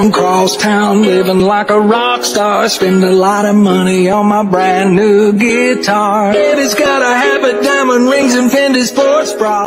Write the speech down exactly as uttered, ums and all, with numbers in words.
from crosstown, living like a rock star. Spend a lot of money on my brand new guitar. Baby's got a habit, diamond rings and Fendi sports bra.